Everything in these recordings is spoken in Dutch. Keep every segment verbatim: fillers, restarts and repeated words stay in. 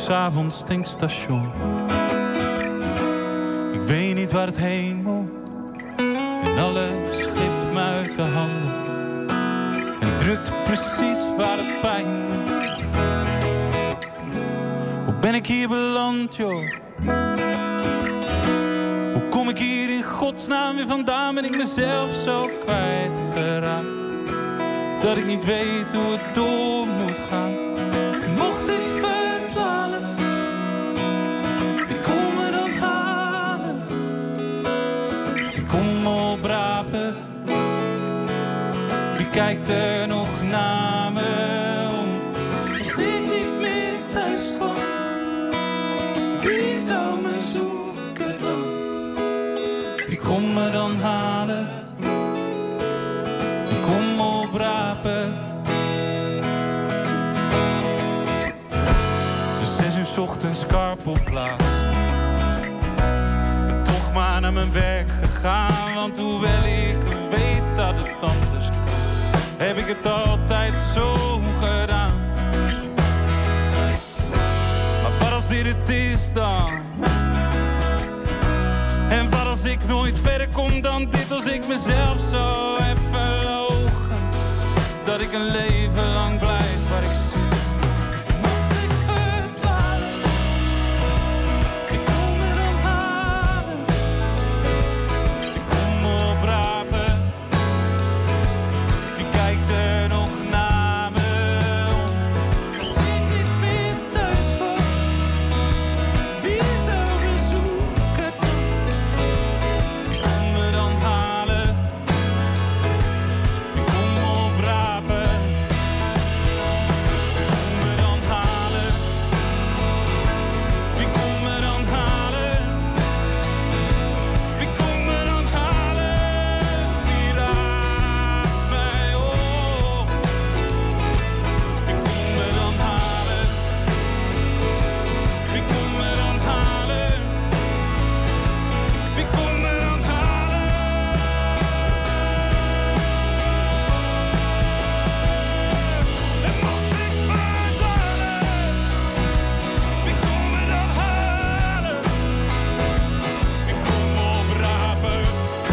s'avonds tankstation. Ik weet niet waar het heen moet. En alles glipt me uit de handen. En drukt precies waar het pijn doet. Hoe ben ik hier beland, joh? Hoe kom ik hier in godsnaam weer vandaan? Ben ik mezelf zo kwijtgeraakt dat ik niet weet hoe het door moet gaan. Mocht ik verdwalen, wie kom me dan halen? Wie kom me oprapen? Wie kijkt er nog naar me om? Als ik niet meer thuis kwam, wie zou me zoeken dan? Wie kom me dan halen? Wie kom me oprapen? Zes uur 's ochtends karpelplaats. Ben toch maar naar mijn werk gegaan. Want hoewel ik weet dat het anders kan, heb ik het altijd zo gedaan. Maar wat als dit het is dan? En wat als ik nooit verder kom dan dit? Als ik mezelf zo heb verlogen, dat ik een leven lang blijf waar ik zit. Mocht ik verdwalen, wie kom me dan halen? Wie kom me oprapen? Wie kijkt er nog naar me om? Als ik niet meer thuis kwam, wie zou me zoeken dan? Wie kom me dan halen? Wie kom me oprapen? Wie kom me dan halen? Wie kom me dan halen? Wie kom me dan halen? Wie raakt mij op? Wie kom me dan halen? Wie kom me dan halen? Wie kom me dan halen? En mocht ik verdwalen, wie kom me dan halen? Wie kom me oprapen?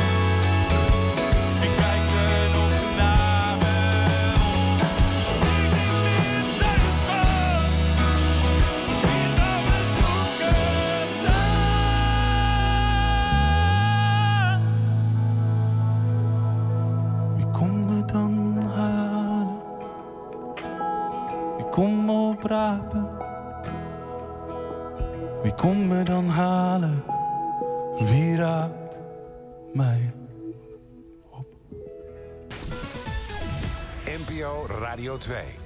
Wie kijkt er nog naar me om? Als ik niet meer thuis kwam, wie zou me zoeken dan? Wie kom me dan halen? Wie kom me oprapen? Wie kom me dan halen? Wie raakt mij op? N P O Radio twee.